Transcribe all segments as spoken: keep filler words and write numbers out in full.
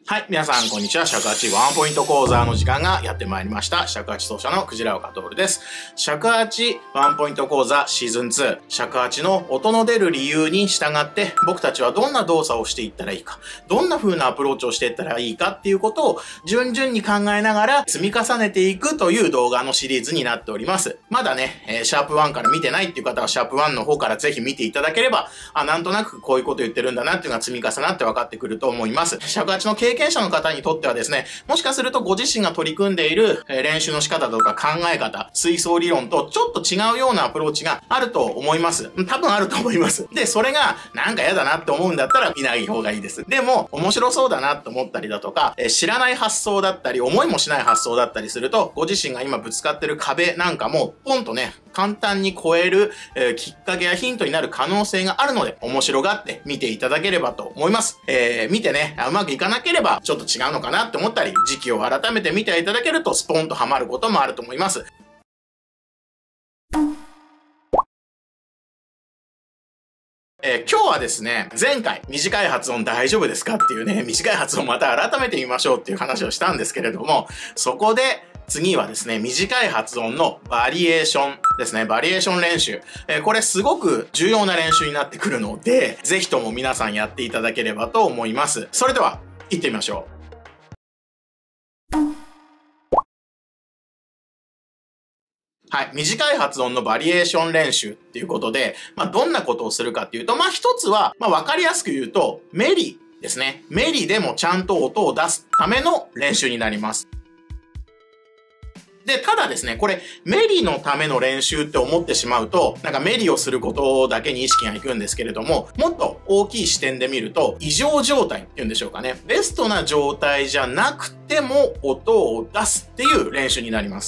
はい、皆さん、こんにちは。尺八ワンポイント講座の時間がやってまいりました。尺八奏者のクジラ岡徹です。尺八ワンポイント講座シーズンツー。尺八の音の出る理由に従って、僕たちはどんな動作をしていったらいいか、どんな風なアプローチをしていったらいいかっていうことを順々に考えながら積み重ねていくという動画のシリーズになっております。まだね、えー、シャープワンから見てないっていう方はシャープワンの方からぜひ見ていただければ、あ、なんとなくこういうこと言ってるんだなっていうのが積み重なって分かってくると思います。尺八の経験者の方にとってはですね、もしかするとご自身が取り組んでいる練習の仕方とか考え方、吹奏理論とちょっと違うようなアプローチがあると思います。多分あると思います。で、それがなんか嫌だなって思うんだったら見ない方がいいです。でも、面白そうだなと思ったりだとか、知らない発想だったり、思いもしない発想だったりすると、ご自身が今ぶつかってる壁なんかも、ポンとね、簡単に超える、えー、きっかけやヒントになる可能性があるので、面白がって見ていただければと思います。えー、見てね、うまくいかなければちょっと違うのかなって思ったり、時期を改めて見ていただけるとスポンとハマることもあると思います。えー、今日はですね、前回短い発音大丈夫ですかっていうね、短い発音また改めてみましょうっていう話をしたんですけれども、そこで次はですね、短い発音のバリエーションですね。バリエーション練習。えー、これすごく重要な練習になってくるので、ぜひとも皆さんやっていただければと思います。それでは、行ってみましょう。はい。短い発音のバリエーション練習っていうことで、まあ、どんなことをするかっていうと、まあ、一つは、まあ、わかりやすく言うと、メリですね。メリでもちゃんと音を出すための練習になります。で、ただですね、これ、メリのための練習って思ってしまうと、なんかメリをすることだけに意識がいくんですけれども、もっと大きい視点で見ると、異常状態っていうんでしょうかね。ベストな状態じゃなくても音を出すっていう練習になります。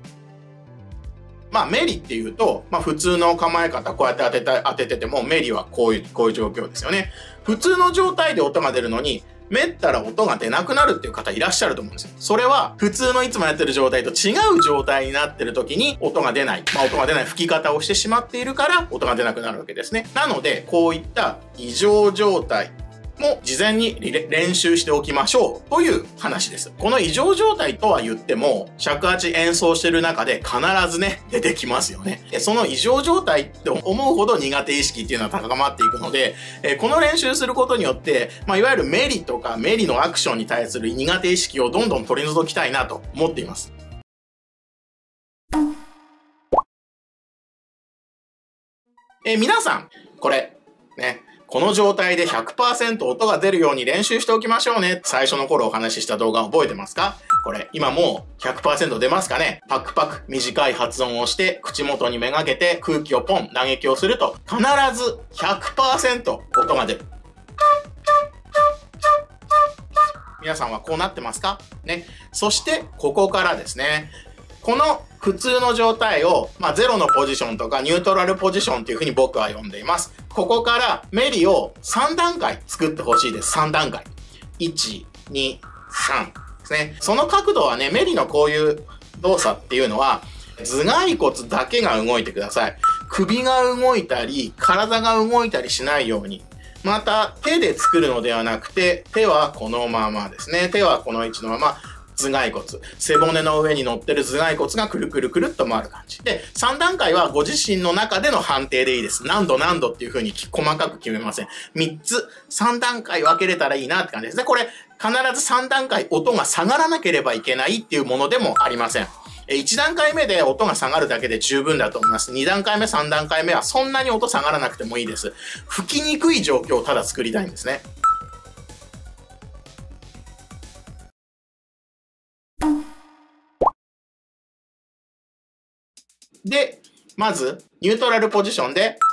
まあ、メリっていうと、まあ、普通の構え方、こうやって当てた、当ててても、メリはこういう、こういう状況ですよね。普通の状態で音が出るのに、めったら音が出なくなるっていう方いらっしゃると思うんですよ。それは、普通のいつもやってる状態と違う状態になってる時に、音が出ない。まあ、音が出ない吹き方をしてしまっているから、音が出なくなるわけですね。なので、こういった異常状態も事前に練習しておきましょうという話です。この異常状態とは言っても、尺八演奏してる中で必ずね、出てきますよね。その異常状態って思うほど苦手意識っていうのは高まっていくので、この練習することによって、まあ、いわゆるメリとかメリのアクションに対する苦手意識をどんどん取り除きたいなと思っています。え、皆さん、これ、ね、この状態で ひゃくパーセント 音が出るように練習しておきましょうね。最初の頃お話しした動画覚えてますか？これ、今もう ひゃくパーセント 出ますかね？パクパク短い発音をして口元にめがけて空気をポン打撃をすると必ず ひゃくパーセント 音が出る。皆さんはこうなってますか？ね。そしてここからですね。この普通の状態を、まあ、ゼロのポジションとかニュートラルポジションというふうに僕は呼んでいます。ここからメリをさん段階作ってほしいです。さん段階。いち、に、さんですね。その角度はね、メリのこういう動作っていうのは、頭蓋骨だけが動いてください。首が動いたり、体が動いたりしないように。また、手で作るのではなくて、手はこのままですね。手はこの位置のまま。頭蓋骨。背骨の上に乗ってる頭蓋骨がくるくるくるっと回る感じ。で、さん段階はご自身の中での判定でいいです。何度何度っていう風に細かく決めません。みっつ、さん段階分けれたらいいなって感じですね。これ、必ずさん段階音が下がらなければいけないっていうものでもありません。いち段階目で音が下がるだけで十分だと思います。に段階目、さん段階目はそんなに音下がらなくてもいいです。吹きにくい状況をただ作りたいんですね。で、まず、ニュートラルポジションで、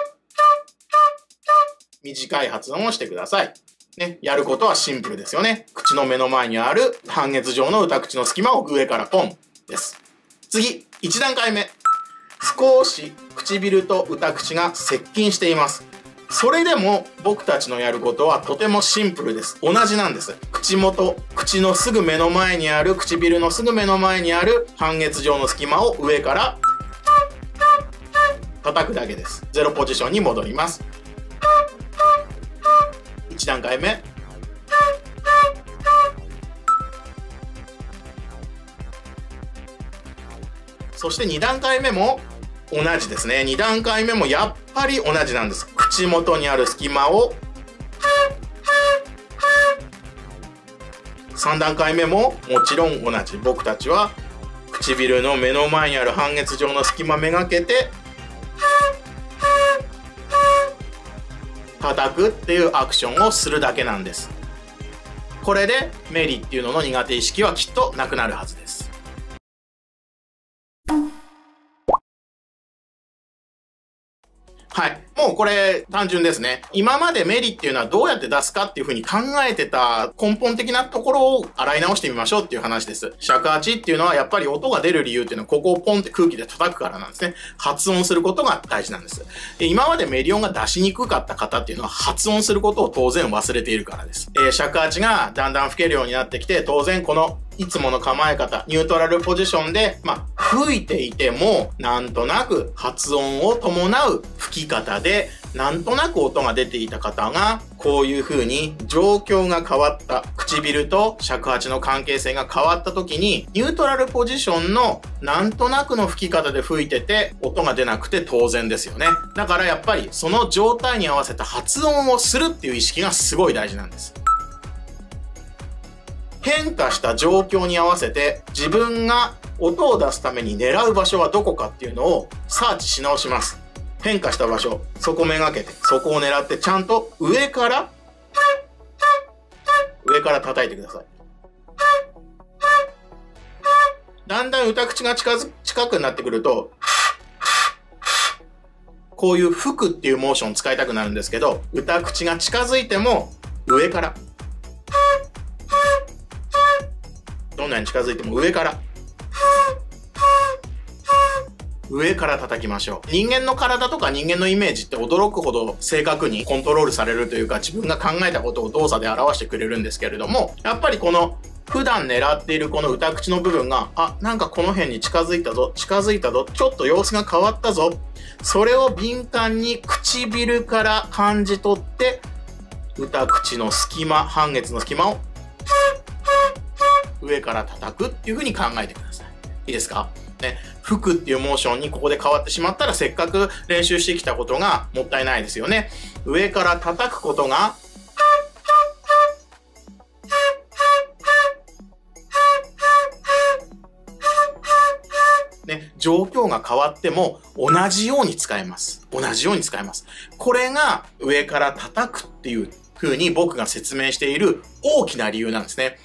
短い発音をしてください。ね、やることはシンプルですよね。口の目の前にある半月状の歌口の隙間を上からポンです。次、いち段階目。少し唇と歌口が接近しています。それでも僕たちのやることはとてもシンプルです。同じなんです。口元、口のすぐ目の前にある、唇のすぐ目の前にある半月状の隙間を上から叩くだけです。ゼロポジションに戻ります。いち段階目。 そしてに段階目も同じですね。に段階目もやっぱり同じなんです。口元にある隙間をさん段階目ももちろん同じ。僕たちは唇の目の前にある半月状の隙間めがけて叩くっていうアクションをするだけなんです。これでメリっていうのの苦手意識はきっとなくなるはずです。はい。もうこれ単純ですね。今までメリっていうのはどうやって出すかっていう風に考えてた根本的なところを洗い直してみましょうっていう話です。尺八っていうのはやっぱり音が出る理由っていうのはここをポンって空気で叩くからなんですね。発音することが大事なんです。で今までメリ音が出しにくかった方っていうのは発音することを当然忘れているからです。えー、尺八がだんだん吹けるようになってきて、当然このいつもの構え方、ニュートラルポジションで、まあ、吹いていても、なんとなく発音を伴う吹き方で、なんとなく音が出ていた方が、こういう風に状況が変わった、唇と尺八の関係性が変わった時に、ニュートラルポジションのなんとなくの吹き方で吹いてて、音が出なくて当然ですよね。だからやっぱりその状態に合わせた発音をするっていう意識がすごい大事なんです。変化した状況に合わせて自分が音を出すために狙う場所はどこかっていうのをサーチし直します。変化した場所、そこめがけて、そこを狙ってちゃんと上から、上から叩いてください。だんだん歌口が近づ、近くなってくると、こういう吹くっていうモーションを使いたくなるんですけど、歌口が近づいても上から、どんなに近づいても上から、上から叩きましょう。人間の体とか人間のイメージって驚くほど正確にコントロールされるというか、自分が考えたことを動作で表してくれるんですけれども、やっぱりこの普段狙っているこの歌口の部分が、あ、なんかこの辺に近づいたぞ、近づいたぞ、ちょっと様子が変わったぞ。それを敏感に唇から感じ取って、歌口の隙間、半月の隙間を上から叩くっていう風に考えてください。いいですか？ね、吹くっていうモーションにここで変わってしまったら、せっかく練習してきたことがもったいないですよね。上から叩くことが、ね、状況が変わっても同じように使えます。同じように使えます。これが上から叩くっていう風に僕が説明している大きな理由なんですね。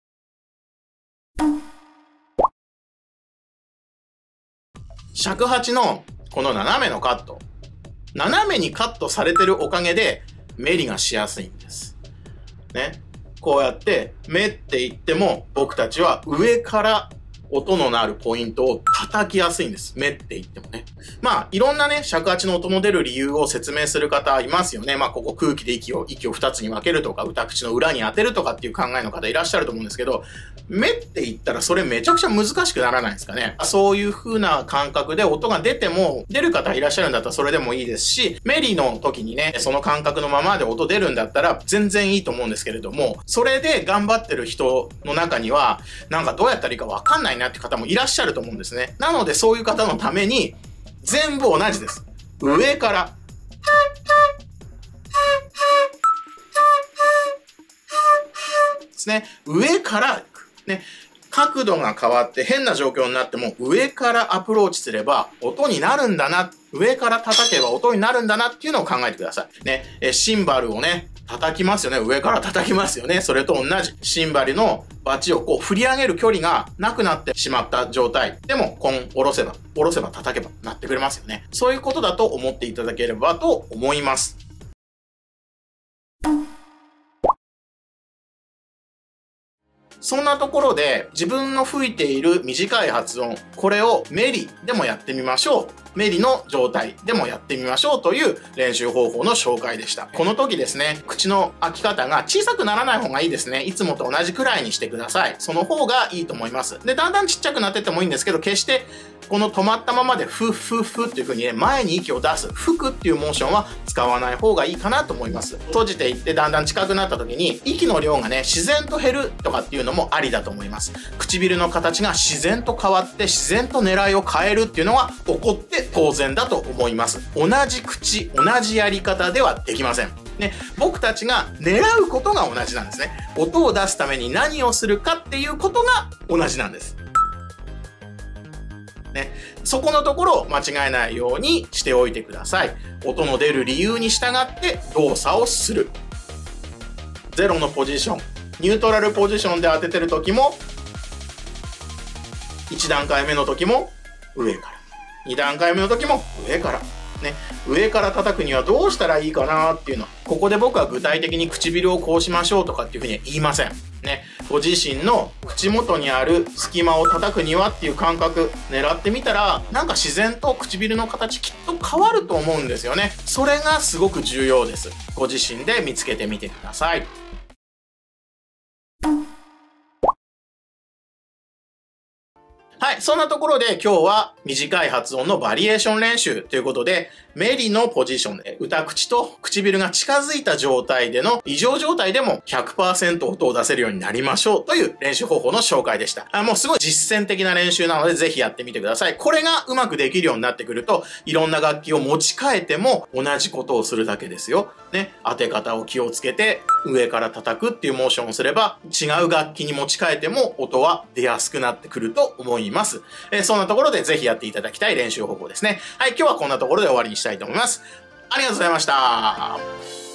尺八のこの斜めのカット。斜めにカットされてるおかげでメリがしやすいんです。ね。こうやって目って言っても僕たちは上から音の鳴るポイントを叩きやすいんです。目って言ってもね。まあ、いろんなね、尺八の音の出る理由を説明する方いますよね。まあ、ここ空気で息を、息を二つに分けるとか、歌口の裏に当てるとかっていう考えの方いらっしゃると思うんですけど、目って言ったらそれめちゃくちゃ難しくならないですかね。そういう風な感覚で音が出ても、出る方いらっしゃるんだったらそれでもいいですし、メリの時にね、その感覚のままで音出るんだったら全然いいと思うんですけれども、それで頑張ってる人の中には、なんかどうやったらいいかわかんないなって方もいらっしゃると思うんですね。なのでそういう方のために全部同じです。上からですね。上からね、角度が変わって変な状況になっても上からアプローチすれば音になるんだな。上から叩けば音になるんだなっていうのを考えてください。ね、えシンバルをね、叩きますよね。上から叩きますよね。それと同じ。シンバルのバチをこう振り上げる距離がなくなってしまった状態。でも、コン、下ろせば、下ろせば叩けばなってくれますよね。そういうことだと思っていただければと思います。そんなところで自分の吹いている短い発音、これをメリでもやってみましょう。メリの状態でもやってみましょうという練習方法の紹介でした。この時ですね、口の開き方が小さくならない方がいいですね。いつもと同じくらいにしてください。その方がいいと思います。で、だんだんちっちゃくなってってもいいんですけど、決してこの止まったままでフッフッフッっていう風にね、前に息を出す、吹くっていうモーションは使わない方がいいかなと思います。閉じていってだんだん近くなった時に、息の量がね、自然と減るとかっていうののもありだと思います。唇の形が自然と変わって自然と狙いを変えるっていうのは起こって当然だと思います。同じ口、同じやり方ではできません。ね、僕たちが狙うことが同じなんですね。音を出すために何をするかっていうことが同じなんです。ね、そこのところを間違えないようにしておいてください。音の出る理由に従って動作をする。ゼロのポジション、ニュートラルポジションで当ててる時も、いち段階目の時も上から、に段階目の時も上から。ね、上から叩くにはどうしたらいいかなっていうのは、ここで僕は具体的に唇をこうしましょうとかっていうふうには言いません。ね、ご自身の口元にある隙間を叩くにはっていう感覚狙ってみたら、なんか自然と唇の形きっと変わると思うんですよね。それがすごく重要です。ご自身で見つけてみてください。はい。そんなところで今日は短い発音のバリエーション練習ということで、メリのポジションで歌口と唇が近づいた状態での異常状態でも ひゃくパーセント 音を出せるようになりましょうという練習方法の紹介でした。あ、もうすごい実践的な練習なのでぜひやってみてください。これがうまくできるようになってくると、いろんな楽器を持ち替えても同じことをするだけですよ。ね。当て方を気をつけて上から叩くっていうモーションをすれば、違う楽器に持ち替えても音は出やすくなってくると思います。えー、そんなところでぜひやっていただきたい練習方法ですね。はい、今日はこんなところで終わりにしたいと思います。ありがとうございました。